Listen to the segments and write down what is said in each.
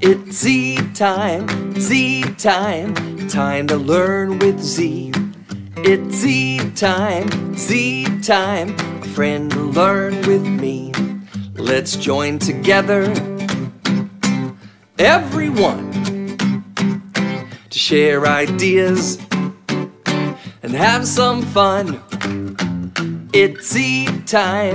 It's Z time, time to learn with Z. It's Z time, a friend to learn with me. Let's join together, everyone, to share ideas and have some fun. It's Z time,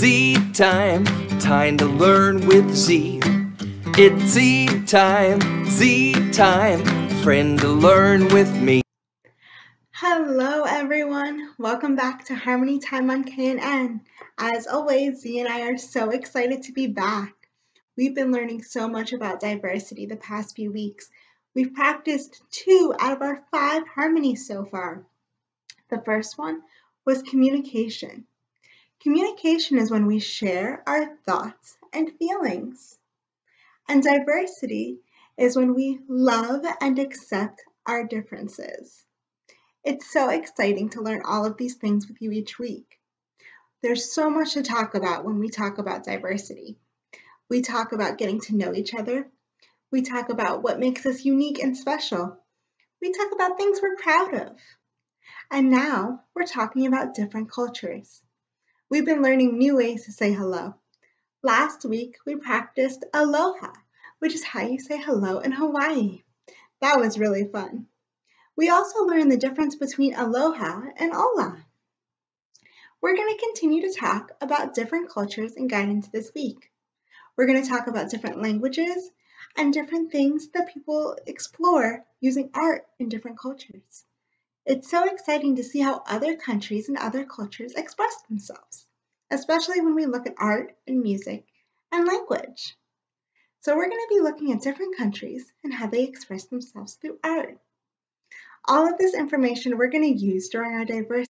time to learn with Z. It's Z time, a friend to learn with me. Hello everyone, welcome back to Harmony Time on KNN. As always, Z and I are so excited to be back. We've been learning so much about diversity the past few weeks. We've practiced 2 out of our 5 harmonies so far. The first one was communication. Communication is when we share our thoughts and feelings. And diversity is when we love and accept our differences. It's so exciting to learn all of these things with you each week. There's so much to talk about when we talk about diversity. We talk about getting to know each other. We talk about what makes us unique and special. We talk about things we're proud of. And now we're talking about different cultures. We've been learning new ways to say hello. Last week, we practiced aloha, which is how you say hello in Hawaii. That was really fun. We also learned the difference between aloha and ola. We're going to continue to talk about different cultures and guidance this week. We're going to talk about different languages and different things that people explore using art in different cultures. It's so exciting to see how other countries and other cultures express themselves, especially when we look at art and music and language. So we're going to be looking at different countries and how they express themselves through art. All of this information we're going to use during our diversity